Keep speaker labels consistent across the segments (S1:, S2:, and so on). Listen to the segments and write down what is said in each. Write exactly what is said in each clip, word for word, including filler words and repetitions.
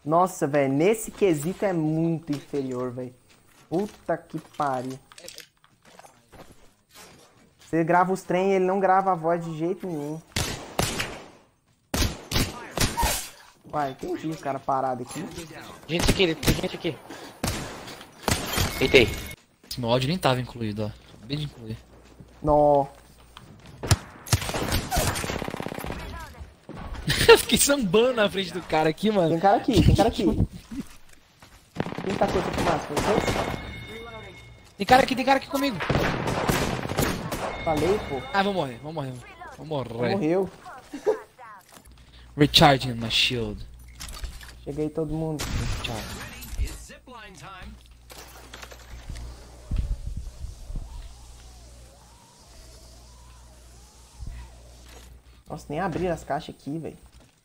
S1: Nossa, velho, nesse quesito é muito inferior, velho. Puta que pariu. Você grava os trem e ele não grava a voz de jeito nenhum. Vai, entendi os caras parados aqui.
S2: Gente aqui, tem gente aqui. Deitei.
S3: Esse meu áudio nem tava incluído, ó. Acabei de incluir.
S1: Nó.
S3: Eu fiquei sambando na frente do cara aqui, mano.
S1: Tem cara aqui, tem cara aqui. Quem tá com essa fumaça? Foi vocês?
S3: Tem cara aqui, tem cara aqui comigo.
S1: Falei, pô.
S3: Ah, vou morrer, vou morrer. Vou morrer.
S1: Morreu.
S3: Recharging my shield.
S1: Cheguei todo mundo.
S3: Recharging.
S1: Nossa, nem abrir as caixas aqui, velho.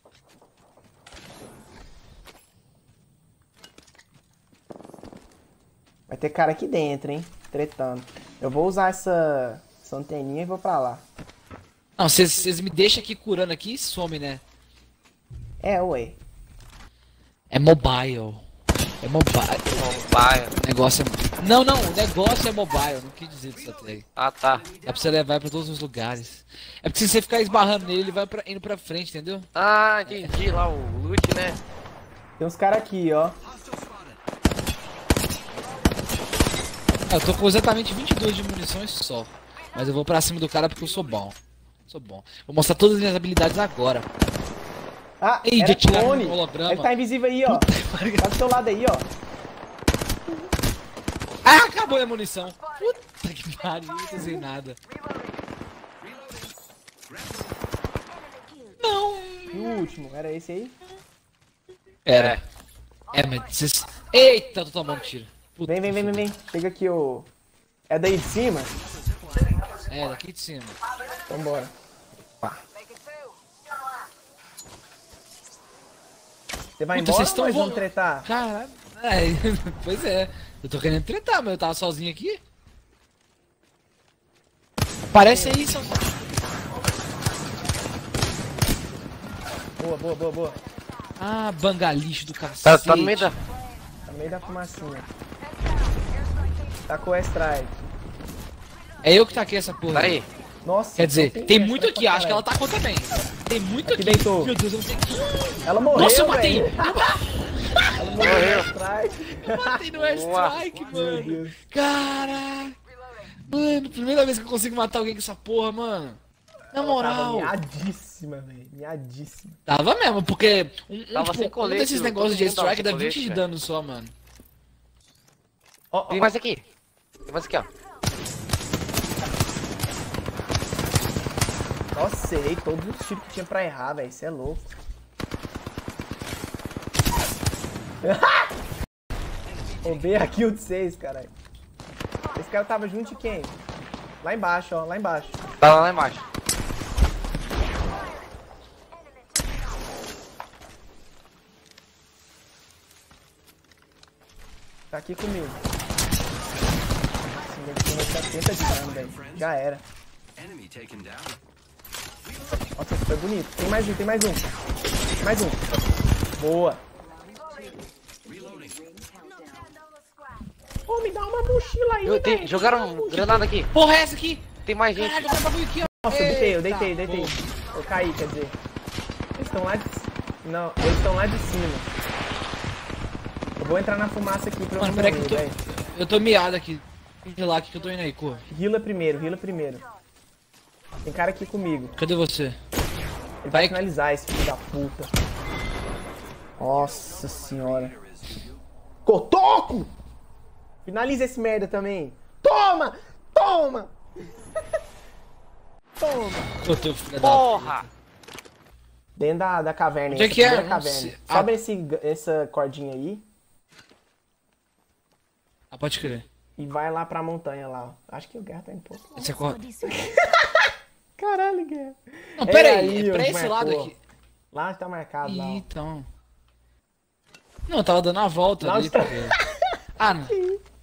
S1: Vai ter cara aqui dentro, hein? Tretando. Eu vou usar essa, essa anteninha e vou pra lá.
S3: Não, vocês me deixam aqui curando aqui e some, né?
S1: É, ué.
S3: É mobile. É mobile.
S2: Mobile.
S3: O negócio é... Não, não, o negócio é mobile. Não quis dizer dessa tag.
S2: Ah, tá.
S3: Dá pra você levar pra todos os lugares. É porque se você ficar esbarrando nele, ele vai pra, indo pra frente, entendeu?
S2: Ah, entendi lá o loot, né?
S1: Tem uns caras aqui, ó.
S3: Eu tô com exatamente vinte e dois de munições só. Mas eu vou pra cima do cara porque eu sou bom. Sou bom. Vou mostrar todas as minhas habilidades agora.
S1: Ah,
S3: Ei,
S1: era
S3: de atirar no
S1: clone.
S3: holograma.
S1: Ele tá invisível aí, ó. Tá do seu lado aí, ó.
S3: Ah, acabou a munição. Puta que pariu, não fiz nada. Não.
S1: E o último, era esse aí?
S3: Era. É, mas vocês... Eita, tô tomando tiro. Puta,
S1: Vem, vem, vem, vem, vem. Chega aqui, ô. É daí de cima?
S3: É, daqui de cima.
S1: Então bora. Você vai
S3: Puta,
S1: embora
S3: vocês
S1: ou
S3: tão
S1: nós
S3: vo-
S1: vamos tretar?
S3: Caralho. É, pois é. Eu tô querendo tretar, mas eu tava sozinho aqui. Aparece aí, seu...
S1: Boa, boa, boa, boa.
S3: Ah, bangalixo do cacete.
S2: Tá, tá no meio da...
S1: Tá no meio da fumacinha. Tá com o strike.
S3: É eu que taquei essa porra.
S2: Tá aí.
S1: Nossa.
S3: Quer dizer,
S1: então
S3: tem
S1: extra
S3: muito aqui,
S1: pra
S3: acho que ela
S1: caralho.
S3: tacou também. Tem muito
S1: Aqui
S3: aqui.
S1: deitou.
S3: Meu Deus, eu não sei que...
S1: Ela morreu,
S3: Nossa, eu matei!
S1: velho. Ela morreu
S2: Morreu.
S1: no strike.
S3: Eu matei no airstrike,
S1: Meu
S3: mano.
S1: Deus.
S3: Caraca. Mano, primeira vez que eu consigo matar alguém com essa porra, mano. Na
S1: Tava
S3: moral.
S1: miadíssima, velho. Miadíssima.
S3: Tava mesmo, porque um, um,
S2: Tava
S3: tipo,
S2: sem
S3: um
S2: colete,
S3: desses
S2: todo
S3: negócios de
S2: mundo tava
S3: airstrike
S2: sem
S3: dá
S2: colete,
S3: vinte de
S2: velho.
S3: dano só, mano.
S1: Ó, ó,
S2: Tem mais aqui. Tem mais aqui, ó.
S1: Nossa, errei todos os tiros que tinha pra errar, velho. Isso é louco. Roubei a kill de seis, caralho. Esse cara tava junto de quem? Lá embaixo, ó. Lá embaixo.
S2: Tá lá embaixo.
S1: Tá aqui comigo. Esse nego tem setenta de dano, velho. Já era. Nossa, esse foi bonito. Tem mais um, tem mais um. Tem mais um. Boa. Ô, me dá uma mochila aí,
S2: Eu, tem,
S1: velho.
S2: jogaram um granada aqui.
S3: Porra, é essa aqui?
S2: Tem mais gente.
S3: Caralho, eu bagulho aqui, ó.
S1: Nossa, eu deitei, eu
S3: Eita,
S1: deitei, deitei.
S3: porra.
S1: Eu caí, quer dizer. Eles estão lá de... Não, eles estão lá de cima. Eu vou entrar na fumaça aqui pra eu
S3: Mano,
S1: não
S3: peraí que
S1: morrer,
S3: eu tô...
S1: velho.
S3: Eu tô miado aqui. De lá, que eu tô indo aí, corra.
S1: Heala primeiro, heala primeiro. Tem cara aqui comigo.
S3: Cadê você?
S1: Ele vai
S3: Vai-
S1: finalizar esse filho da puta. Nossa senhora. Cotoco! Finaliza esse merda também. Toma! Toma! Toma!
S3: Ô, teu filho da...
S2: Porra!
S1: Dentro da, da caverna.
S3: Onde é
S1: essa
S3: que é?
S1: primeira
S3: Não
S1: caverna.
S3: sei.
S1: Sobe
S3: Ah.
S1: esse, essa cordinha aí
S3: Ah, pode crer.
S1: e vai lá pra montanha lá. Ó. Acho que o Guerra tá indo um pouco.
S3: Esse é cor...
S1: Caralho, Guerra.
S3: Não, pera
S1: É
S3: aí,
S1: aí,
S3: é pra
S1: onde
S3: esse
S1: marcou.
S3: lado aqui.
S1: Lá tá marcado lá. Ó.
S3: Então... Não, eu tava dando a volta
S1: Não,
S3: ali,
S1: está-
S3: porque... Ah, não.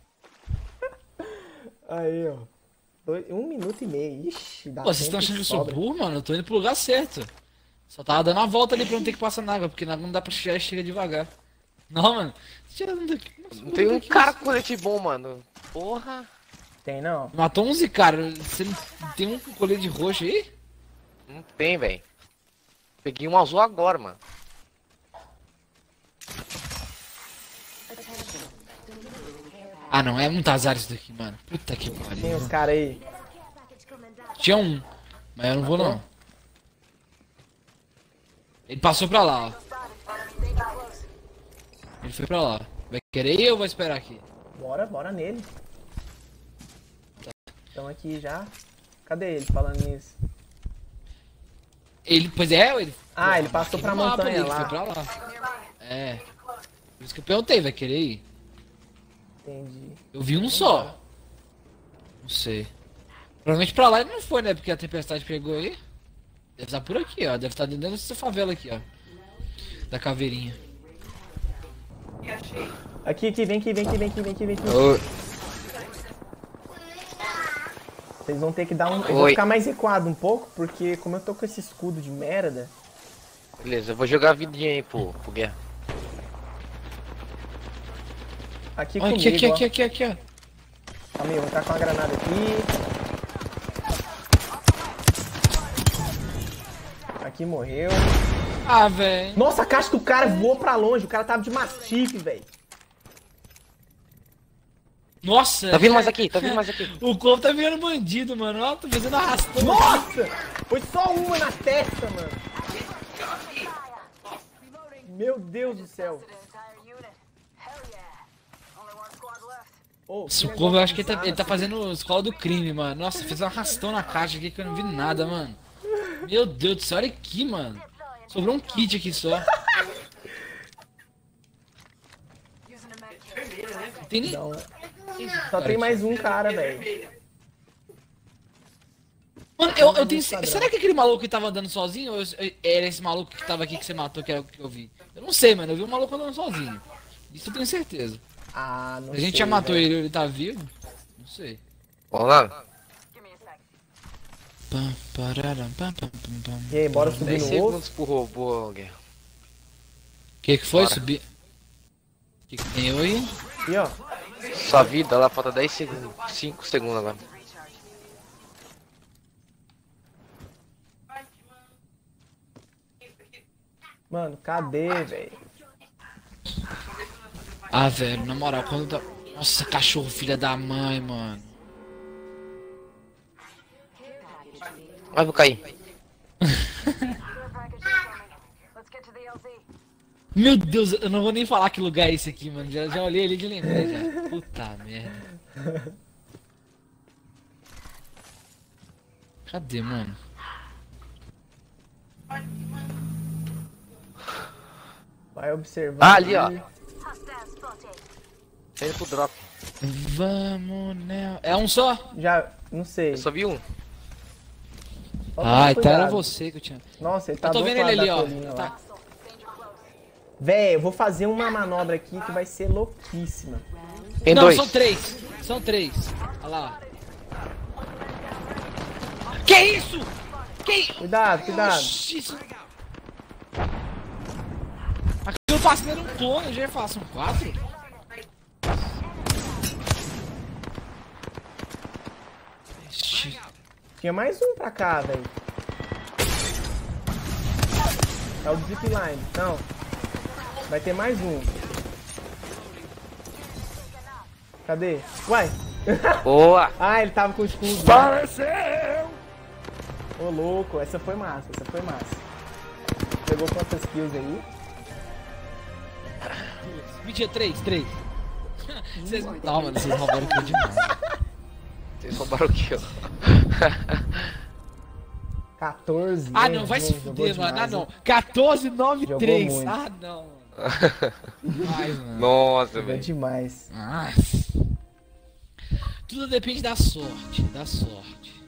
S1: Aí, ó. Dois- um minuto e meio. Ixi, dá
S3: Pô, vocês
S1: tempo
S3: estão achando que
S1: e
S3: eu sou
S1: sobra.
S3: burro, mano? Eu tô indo pro lugar certo. Só tava dando a volta ali pra não ter que passar na água, porque na água não dá pra chegar e chega devagar. Não, mano. Tirando daqui.
S2: Não tem um cara com colete bom, mano. Porra.
S1: Tem não.
S3: Matou onze caras. Você não tem um com colete roxo aí?
S2: Não tem, velho. Peguei um azul agora, mano.
S3: Ah, não. É muito azar isso daqui, mano. Puta que
S1: Tem
S3: pariu.
S1: os caras aí.
S3: Tinha um. Mas eu não vou, não. Ele passou pra lá, ó. Ele foi pra lá. Vai querer ir ou vai esperar aqui?
S1: Bora, bora nele. Estão aqui já. Cadê ele falando nisso?
S3: Ele, pois é, ele...
S1: Ah, ele passou
S3: Aqui
S1: pra
S3: no mapa
S1: montanha
S3: ali, ele
S1: lá.
S3: foi pra lá. É. Por isso que eu perguntei, vai querer ir?
S1: Entendi.
S3: Eu vi um só. Não sei. Provavelmente pra lá ele não foi, né? Porque a tempestade pegou aí. Deve estar por aqui, ó. Deve estar dentro dessa favela aqui, ó. Da caveirinha.
S1: Aqui, aqui, vem aqui, vem aqui, vem aqui, vem aqui, vem aqui.
S2: Oi.
S1: Vocês vão ter que dar um... Eu vou
S2: Oi.
S1: ficar mais recuado um pouco, porque como eu tô com esse escudo de merda...
S2: Beleza, eu vou jogar a vidinha aí pro, pro Guerra.
S1: Aqui
S3: Olha,
S1: comigo,
S3: aqui, aqui,
S1: ó.
S3: aqui, aqui, aqui, ó.
S1: Calma aí, eu vou tacar uma granada aqui. Aqui morreu.
S3: Ah, velho.
S1: Nossa, a caixa do cara voou pra longe. O cara tava de mastife, velho.
S3: Nossa.
S2: Tá vindo mais aqui, tá vindo mais aqui.
S3: O corpo tá virando bandido, mano. Ó, tô fazendo arrastão.
S1: Nossa! Foi só uma na testa, mano. Meu Deus do céu. Oh,
S3: Esse
S1: que
S3: corvo, eu acho que ele tá,
S1: negócio
S3: ele tá
S1: bizarro.
S3: fazendo escola do crime, mano. Nossa, fez um arrastão na caixa aqui que eu não vi nada, mano. Meu Deus do céu, olha aqui, mano. Sobrou um kit aqui só. Tem nem...
S1: Não. Só tem mais um cara, velho.
S3: Mano, eu, eu tenho... Será que aquele maluco que tava andando sozinho ou eu- era esse maluco que tava aqui que você matou, que era o que eu vi? Eu não sei, mano. Eu vi um maluco andando sozinho. Isso eu tenho certeza.
S1: Ah, não
S3: A gente
S1: sei,
S3: já matou
S1: velho.
S3: ele, ele tá vivo? Não sei.
S2: Vamos lá.
S3: Pam, pararam, pam, pam, pam, pam.
S1: E aí, bora subir
S2: dez
S1: no
S2: segundos
S1: osso?
S2: pro robô, Guerra.
S3: Que que foi?
S2: Bora.
S3: Subir? Que que tem eu aí?
S1: Aqui, ó.
S2: Sua vida lá falta dez segundos. cinco segundos agora.
S1: Mano, cadê, velho?
S3: Ah, velho, na moral, quando tá... Nossa, cachorro, filha da mãe, mano.
S2: Ai, vou cair.
S3: Meu Deus, eu não vou nem falar que lugar é esse aqui, mano. Já, já olhei ali de lembrei já. Puta merda. Cadê, mano?
S1: Vai observando.
S2: Ah, ali, ó. Tá indo pro drop.
S3: Vamos, né? É um só?
S1: Já, não sei.
S2: Eu só vi um.
S1: Só toma
S3: Ah, então era
S1: cuidado.
S3: você que eu tinha.
S1: Nossa, ele tá
S3: Eu tô
S1: do
S3: vendo
S1: outro
S3: ele ali,
S1: lado
S3: ó.
S1: da colina
S3: Tá.
S1: lá. Véi, eu vou fazer uma manobra aqui que vai ser louquíssima.
S2: Tem
S3: Não,
S2: dois.
S3: são três. São três. Olha lá. Que isso? Que
S1: Cuidado, cuidado.
S3: Oxi, isso... Aqui eu faço era um clone, eu já ia falar, são quatro? Ixi.
S1: Tinha mais um pra cá, velho. É o zipline. Não. Vai ter mais um. Cadê? Uai.
S2: Boa!
S1: Ah, ele tava com o escudo.
S2: Apareceu!
S1: Ô, louco. Essa foi massa. Essa foi massa. Pegou quantas kills aí?
S3: Mentira, três, três. Vocês... Não, mano, vocês roubaram aqui demais.
S2: Vocês roubaram o que, ó?
S1: quatorze.
S3: Ah,
S1: né?
S3: não, vai se
S1: Jogou
S3: fuder, mano. Ah,
S1: demais,
S3: não.
S1: hein?
S3: quatorze, nove,
S1: Jogou
S3: três.
S1: muito.
S3: Ah, não. Demais, mano.
S2: Nossa,
S1: Jogou
S2: velho.
S1: demais.
S3: Nossa. Tudo depende da sorte, da sorte.